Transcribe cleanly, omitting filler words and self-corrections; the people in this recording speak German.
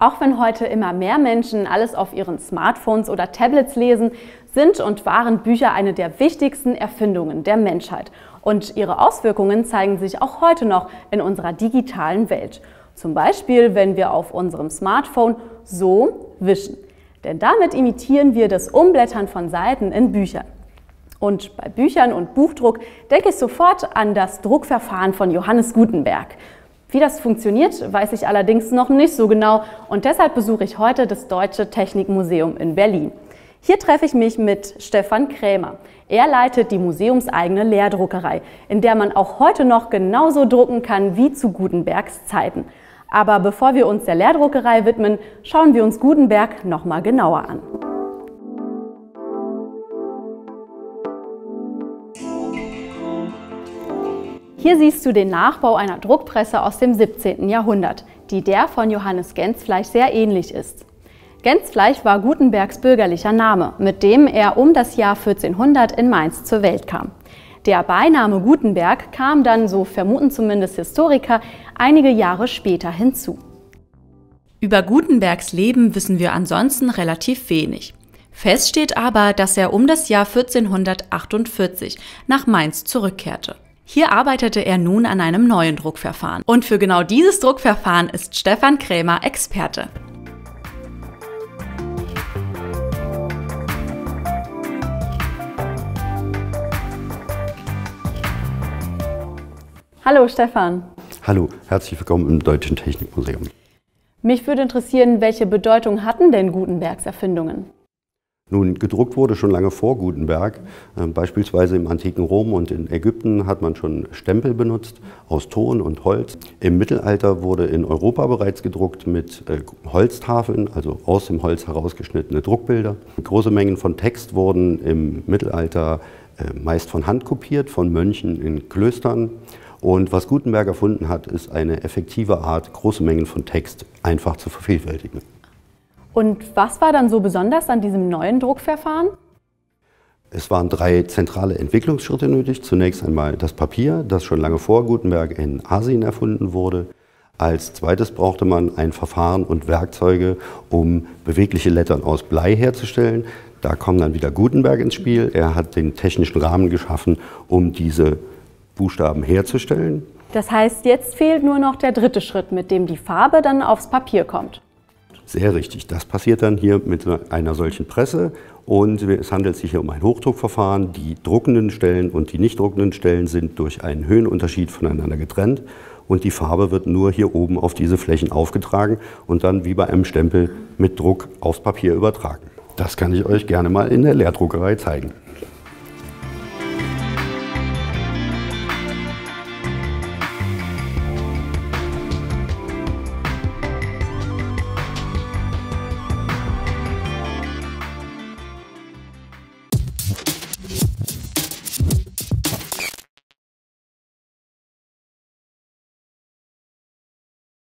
Auch wenn heute immer mehr Menschen alles auf ihren Smartphones oder Tablets lesen, sind und waren Bücher eine der wichtigsten Erfindungen der Menschheit. Und ihre Auswirkungen zeigen sich auch heute noch in unserer digitalen Welt. Zum Beispiel, wenn wir auf unserem Smartphone so wischen. Denn damit imitieren wir das Umblättern von Seiten in Büchern. Und bei Büchern und Buchdruck denke ich sofort an das Druckverfahren von Johannes Gutenberg. Wie das funktioniert, weiß ich allerdings noch nicht so genau und deshalb besuche ich heute das Deutsche Technikmuseum in Berlin. Hier treffe ich mich mit Stefan Krämer. Er leitet die museumseigene Leerdruckerei, in der man auch heute noch genauso drucken kann wie zu Gutenbergs Zeiten. Aber bevor wir uns der Leerdruckerei widmen, schauen wir uns Gutenberg noch mal genauer an. Hier siehst du den Nachbau einer Druckpresse aus dem 17. Jahrhundert, die der von Johannes Genzfleisch sehr ähnlich ist. Genzfleisch war Gutenbergs bürgerlicher Name, mit dem er um das Jahr 1400 in Mainz zur Welt kam. Der Beiname Gutenberg kam dann, so vermuten zumindest Historiker, einige Jahre später hinzu. Über Gutenbergs Leben wissen wir ansonsten relativ wenig. Fest steht aber, dass er um das Jahr 1448 nach Mainz zurückkehrte. Hier arbeitete er nun an einem neuen Druckverfahren. Und für genau dieses Druckverfahren ist Stefan Krämer Experte. Hallo Stefan. Hallo, herzlich willkommen im Deutschen Technikmuseum. Mich würde interessieren, welche Bedeutung hatten denn Gutenbergs Erfindungen? Nun, gedruckt wurde schon lange vor Gutenberg. Beispielsweise im antiken Rom und in Ägypten hat man schon Stempel benutzt aus Ton und Holz. Im Mittelalter wurde in Europa bereits gedruckt mit Holztafeln, also aus dem Holz herausgeschnittene Druckbilder. Große Mengen von Text wurden im Mittelalter meist von Hand kopiert, von Mönchen in Klöstern. Und was Gutenberg erfunden hat, ist eine effektive Art, große Mengen von Text einfach zu vervielfältigen. Und was war dann so besonders an diesem neuen Druckverfahren? Es waren 3 zentrale Entwicklungsschritte nötig. Zunächst einmal das Papier, das schon lange vor Gutenberg in Asien erfunden wurde. Als zweites brauchte man ein Verfahren und Werkzeuge, um bewegliche Lettern aus Blei herzustellen. Da kommt dann wieder Gutenberg ins Spiel. Er hat den technischen Rahmen geschaffen, um diese Buchstaben herzustellen. Das heißt, jetzt fehlt nur noch der dritte Schritt, mit dem die Farbe dann aufs Papier kommt. Sehr richtig. Das passiert dann hier mit einer solchen Presse und es handelt sich hier um ein Hochdruckverfahren. Die druckenden Stellen und die nicht druckenden Stellen sind durch einen Höhenunterschied voneinander getrennt und die Farbe wird nur hier oben auf diese Flächen aufgetragen und dann wie bei einem Stempel mit Druck aufs Papier übertragen. Das kann ich euch gerne mal in der Leerdruckerei zeigen.